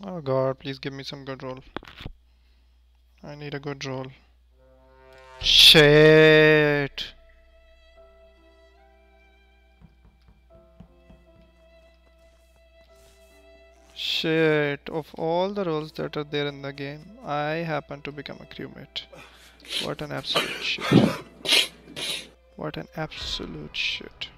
Oh god, please give me some good roll. I need a good roll. Shit. Shit. Of all the roles that are there in the game, I happen to become a crewmate. What an absolute shit. What an absolute shit.